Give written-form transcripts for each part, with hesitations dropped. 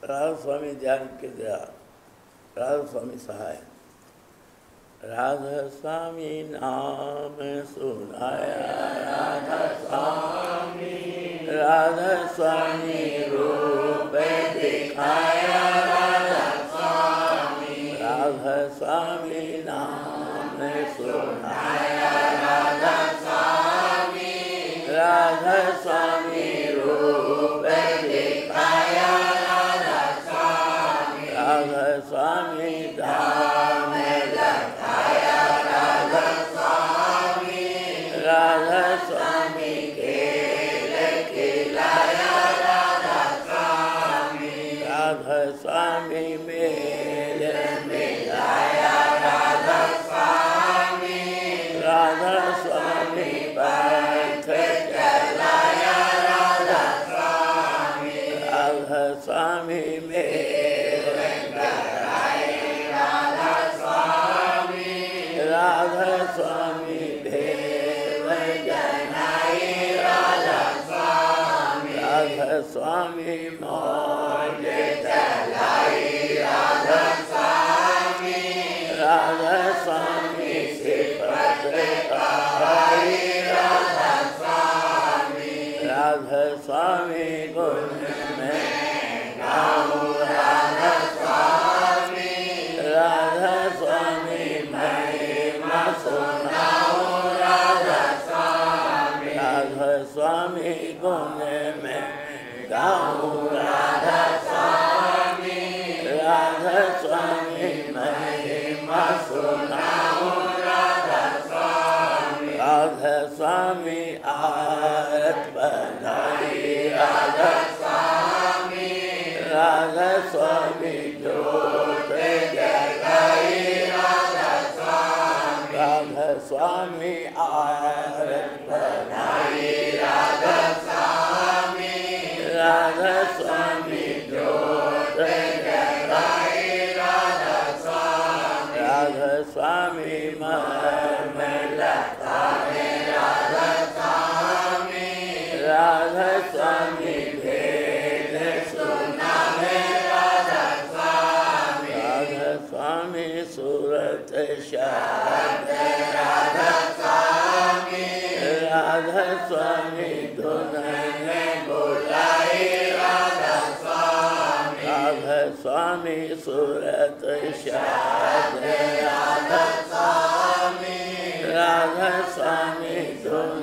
राधा स्वामी ध्यान के दिया, राधा स्वामी सहाय। राधा स्वामी नाम सुनाया, राधा स्वामी, राधा स्वामी रूप दिखाया, राधा स्वामी, राधा स्वामी नाम सुनाया, राधा स्वामी, राधा स्वामी रूप दिखाया, राधा स्वामी, राधा स्वामी धाम लगाया, राधा स्वामी, राधा स्वामी खेल खिलाया, राधा स्वामी, राधा स्वामी मेल मिलाया, राधा स्वामी, राधा स्वामी पंथ चलाया, राधा स्वामी, राधा स्वामी मेल कराए, राधा स्वामी, राधा स्वामी देव जनाए, राधा स्वामी, राधा स्वामी मौज चलाई, राधा स्वामी, राधा स्वामी सिफत पाई, राधा स्वामी, राधा स्वामी गुण में गाऊं, राधा स्वामी, राधा स्वामी महिमा सुनाऊं, राधा स्वामी, राधा स्वामी गुण में गाऊं, राधा स्वामी, राधा स्वामी महिमा सुनाऊं, राधा स्वामी, राधा स्वामी आरत बनाई, राधा स्वामी, राधा स्वामी जोत जगाई, राधा स्वामी, राधा स्वामी आरत बनाई, राधा स्वामी, राधा स्वामी जोत जगाई, राधा स्वामी, राधा स्वामी मन लगाए, राधा स्वामी, राधा स्वामी भेद सुनाए, राधा स्वामी, राधा स्वामी सूरत शब्द, राधा स्वामी, राधा स्वामी धुन बुलाए, राधा स्वामी, राधा स्वामी सूरत शब्द, राधा स्वामी, राधा स्वामी धुन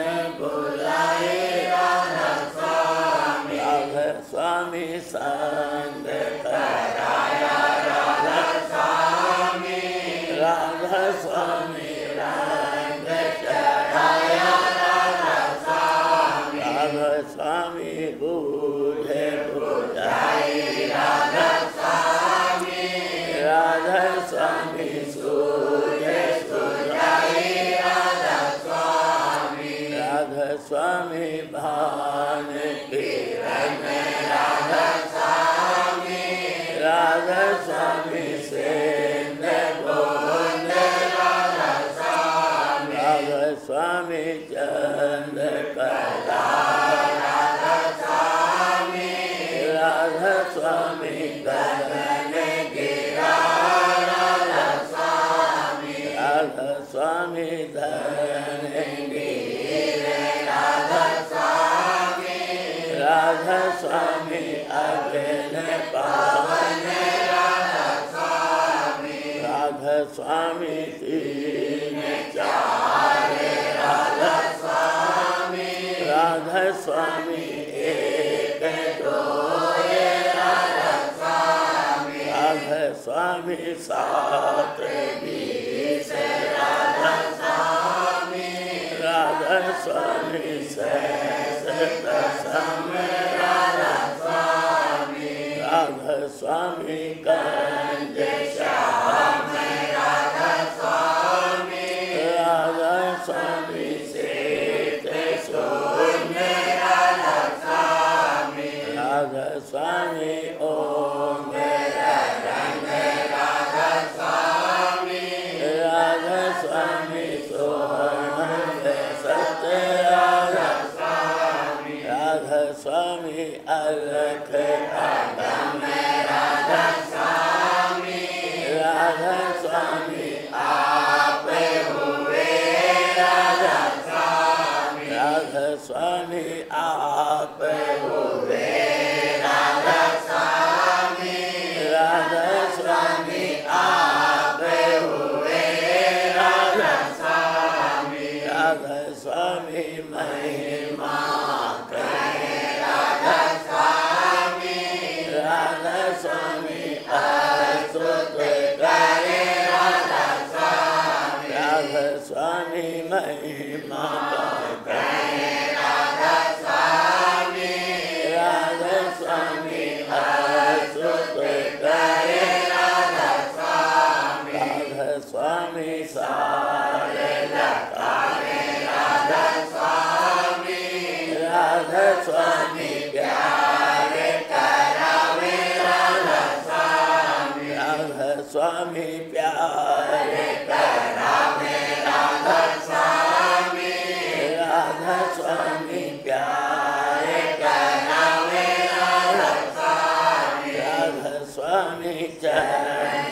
बुलाए, राधा स्वामी, राधा स्वामी संग कराया, राधा स्वामी, राधा स्वामी रंग चढ़ाया, राधा स्वामी, राधा स्वामी बूझे बुझाई, राधा स्वामी, राधा स्वामी सूझे सुझाई, राधा स्वामी, राधा स्वामी भान किरण, राधा स्वामी, राधा स्वामी सेन बोल, राधा स्वामी, राधा स्वामी चंद कला, राधा स्वामी, राधा स्वामी गगन गिरा, राधा स्वामी, राधा स्वामी धन गिरे, राधा स्वामी, राधा स्वामी अग्न पावन, राधा स्वामी, राधा स्वामी तीन चार, राधा स्वामी, राधा स्वामी एक दो, राधा स्वामी, राधा स्वामी सात बीस, राधा स्वामी, राधा स्वामी सहस दसम, राधा स्वामी, राधा स्वामी कंज श्याम, राधा स्वामी, राधा स्वामी शेत शून्य, राधा स्वामी, राधा स्वामी ओम रंग, राधा स्वामी, राधा स्वामी सोहम सत्य, राधा स्वामी, राधा स्वामी अलख आगम, स्वामी प्यारे करावे राधा स्वामी, राधा स्वामी प्यारे करावे राधा स्वामी, राधा स्वामी चरण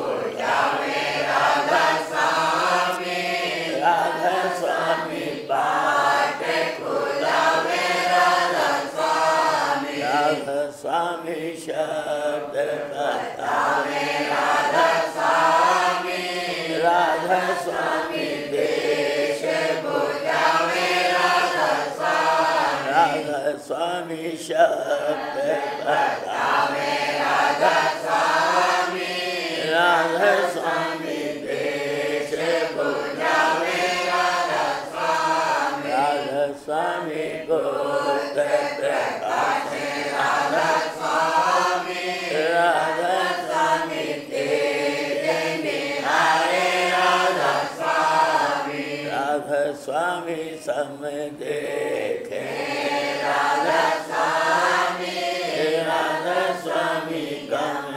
पूजावे राधा स्वामी, राधा स्वामी बाट खुलावे राधा स्वामी, राधा स्वामी शब्द बतावे राधा स्वामी, राधा स्वामी देश बुझावे राधा स्वामी, राधा स्वामी शब्द बतावे राधा स्वामी, राधा स्वामी देश बुझावे राधा स्वामी, राधा स्वामी गोत्र प्रकाशे राधा स्वामी, राधा स्वामी तेज निहारे राधा स्वामी, राधा स्वामी सम देखे राधा स्वामी, राधा स्वामी गम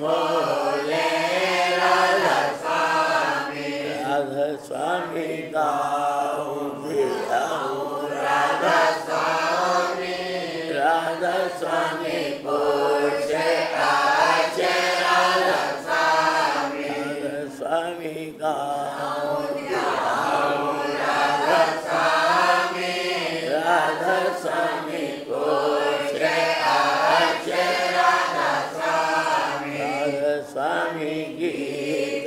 खोले राधा स्वामी, राधा स्वामी गाओ धियाओ राधा स्वामी, राधा स्वामी पूछे आचे राधा स्वामी, राधा स्वामी गाओ धियाओ राधा स्वामी, राधा स्वामी पूछे आचे राधा स्वामी, राधा स्वामी गीत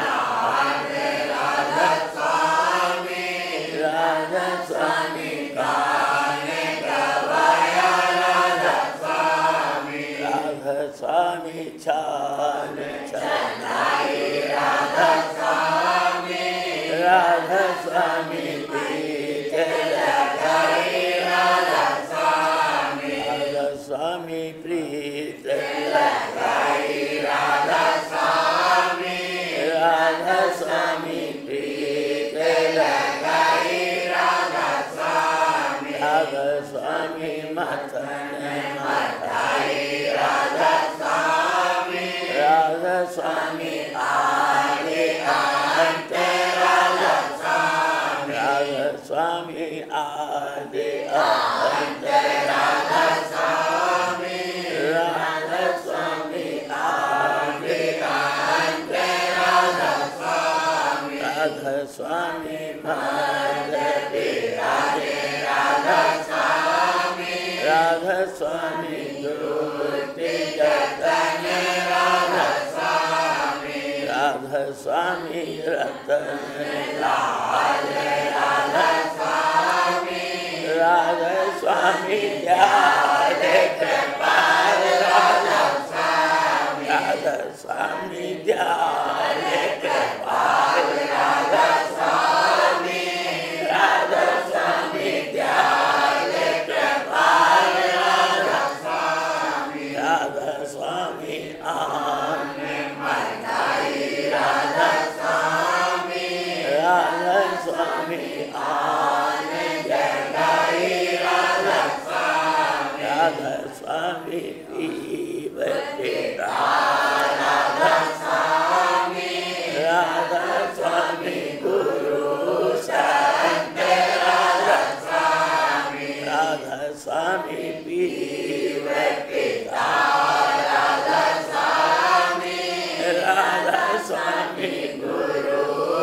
नाद राधा स्वामी, राधा स्वामी गाने गवाया राधा स्वामी, राधा स्वामी छान छनाई राधा स्वामी, राधा स्वामी बीच लगाई राधा स्वामी, राधा स्वामी प्रीत लगाई राधा स्वामी, राधा स्वामी प्रीत लगाई राधा स्वामी, राधा स्वामी मथन मथाई राधा स्वामी, राधा स्वामी आदि अंत राधा स्वामी, राधा स्वामी आदि अंत राधा स्वामी, राधा स्वामी आदि अंत राधा स्वामी, राधा स्वामी मध्य विराजे राधा स्वामी, राधा स्वामी दूती जतन राधा स्वामी, राधा स्वामी रतन लाल राधा स्वामी, राधा स्वामी ध्यान कृपाल राधा स्वामी, राधा स्वामी ध्यान कृपाल राधा स्वामी, राधा स्वामी ध्यान कृपाल राधा स्वामी, राधा स्वामी आन मनाई राधा स्वामी, राधा स्वामी आन जगाई राधा स्वामी, राधा स्वामी पीवते राधा स्वामी, राधा स्वामी गुरु संत राधा स्वामी, राधा स्वामी पीवते राधा स्वामी, राधा स्वामी गुरु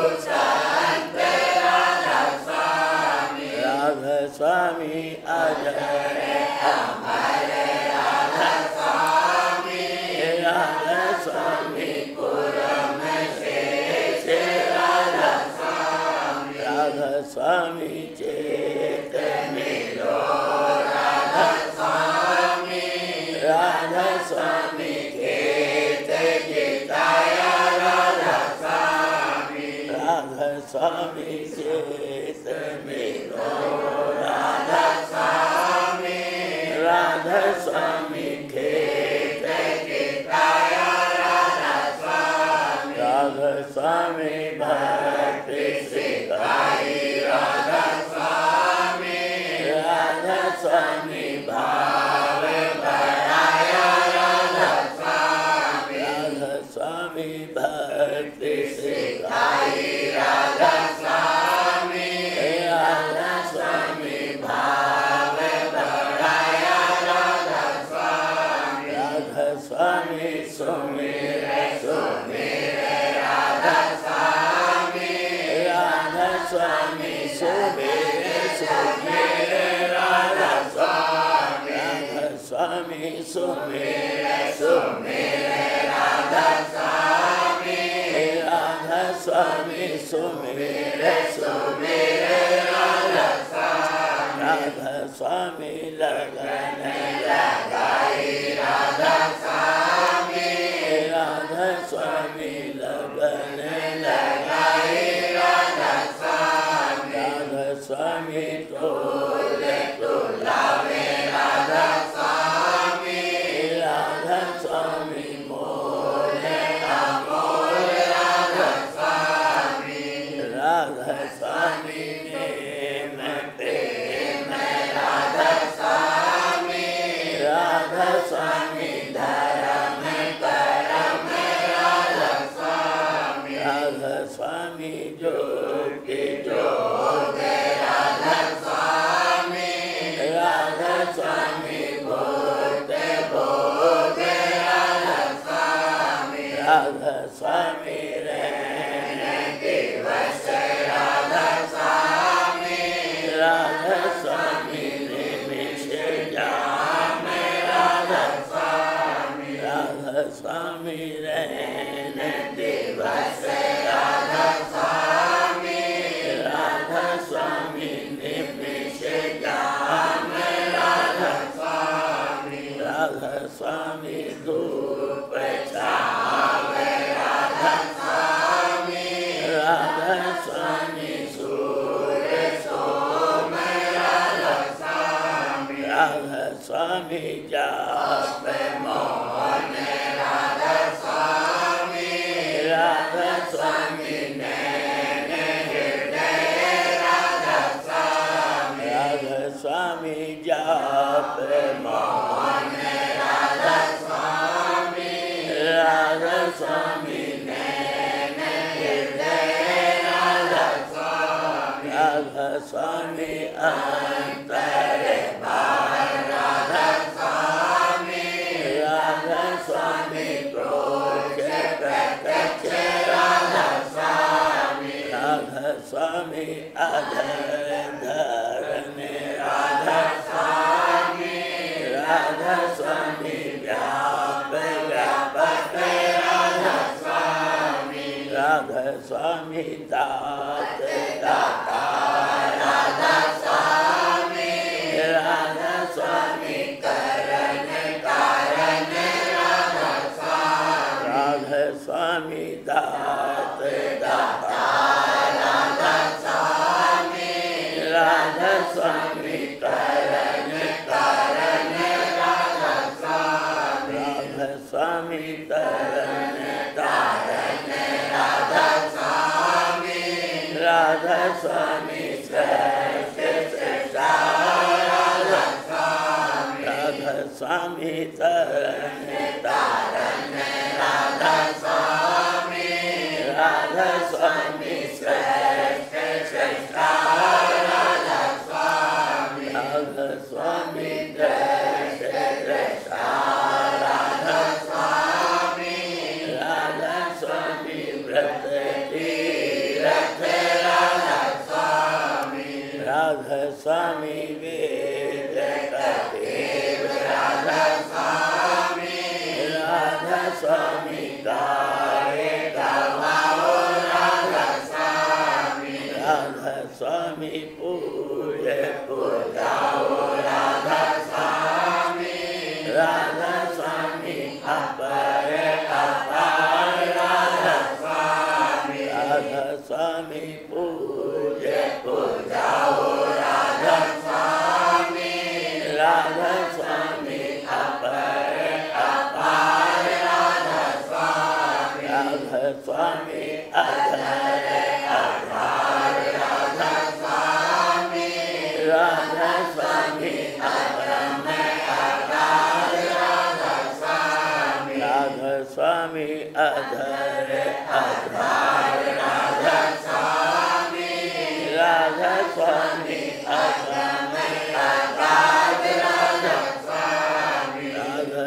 संत राधा स्वामी, राधा स्वामी अजर अमर राधा स्वामी, राधा स्वामी पुरम शेष राधा स्वामी, राधा स्वामी चेत मिलो राधा स्वामी, राधा स्वामी खेत जिताया राधा स्वामी, राधा स्वामी चेत मिलो राधा स्वामी, राधा स्वामी खेत जिताया राधा स्वामी, राधा स्वामी भक्ति सिखाई राधा स्वामी, राधा स्वामी भाव बढ़ाया राधा स्वामी, राधा स्वामी भक्ति स्वामी सुमिरे सुमिरे राधा स्वामी राधा स्वामी सुमिरे सुमिरे राधा स्वामी राधा स्वामी सुमिरे सुमिरे राधा स्वामी राधा स्वामी सुमिरे सुमिरे राधा स्वामी राधा स्वामी लगन लगाई राधा स्वामी राधा स्वामी लगन लगाई राधा स्वामी राधा स्वामी तोले तुलावे राधा स्वामी राधा स्वामी मोले अमोले राधा स्वामी राधा स्वामी प्रेम प्रेम राधा स्वामी राधा स्वामी धर्म करम राधा स्वामी राधा स्वामी जोगे जोगे राधा स्वामी राधा स्वामी भोगे भोगे राधा स्वामी राधा स्वामी रहन दिवस राधा स्वामी राधा स्वामी निमिष जाम राधा स्वामी राधा स्वामी रहन दिवस राधा स्वामी राधा स्वामी निमिष जाम राधा स्वामी राधा स्वामी धूप छावे राधा स्वामी राधा स्वामी सूर्य सोम राधा स्वामी राधा स्वामी जाप मोहन राधा स्वामी राधा स्वामी नैन हृदय राधा स्वामी राधा स्वामी जाप मोहन राधा स्वामी राधा स्वामी नैन हृदय राधा स्वामी राधा स्वामी अंतर बाहर राधा स्वामी राधा स्वामी क्रोध प्रत्यक्ष राधा स्वामी राधा स्वामी अधर धरण राधा स्वामी राधा स्वामी व्याप व्यापक राधा स्वामी राधा स्वामी दात दाता राधा स्वामी राधा स्वामी करण कारण राधा स्वामी राधा स्वामी दात दाता राधा स्वामी राधा स्वामी करण कारण राधा स्वामी राधा स्वामी करण कारण राधा स्वामी राधा स्वामी सृष्टा राधा स्वामी राधा स्वामी करण कारण राधा स्वामी राधा स्वामी सृष्टा राधा स्वामी राधा स्वामी दृष्टा राधा स्वामी राधा स्वामी व्रत तीरथ राधा स्वामी राधा स्वामी वेद कदेव राधा स्वामी राधा स्वामी गाए गवाओ राधा स्वामी राधा स्वामी पूजे पूजाओ राधा स्वामी राधा स्वामी अपर अपार राधा स्वामी राधा स्वामी पूजे पूजाओ राधा स्वामी राधा स्वामी अपर अपार राधा स्वामी राधा स्वामी अधर अधार राधा स्वामी राधा स्वामी अगम अगाध राधा स्वामी राधा स्वामी अधर अधार राधा स्वामी राधा स्वामी अगम अगाध राधा स्वामी राधा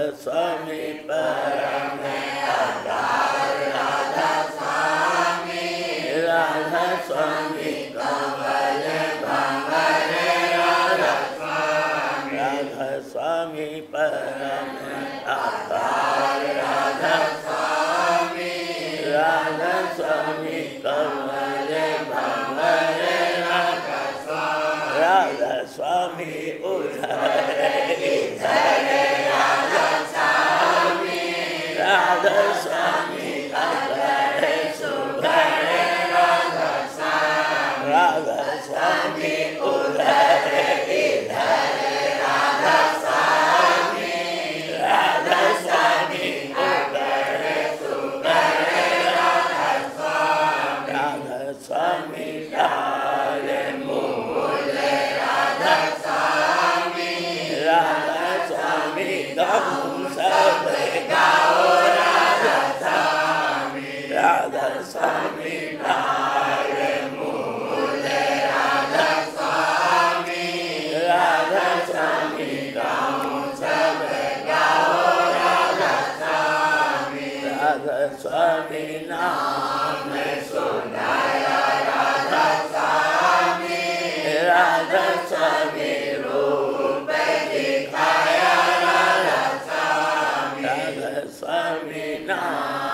स्वामी परम आधार राधा स्वामी राधा स्वामी कमल भंवर राधा स्वामी राधा स्वामी परम आधार राधा स्वामी राधा स्वामी कमल भंवर राधा स्वामी राधा स्वामी उधर इधर राधा स्वामी राधा स्वामी अगर सुभर राधा स्वामी राधा स्वामी उधर इधर राधा स्वामी राधा स्वामी अगर सुभर राधा स्वामी राधा स्वामी लाल मूल राधा स्वामी राधा स्वामी गम सब गाओ राधा स्वामी राधा स्वामी लाल मूल राधा स्वामी राधा स्वामी गम सब गाओ राधा स्वामी राधा स्वामी नाम सुनाया राधा स्वामी राधा स्वामी रूप दिखाया राधा स्वामी राधा स्वामी नाम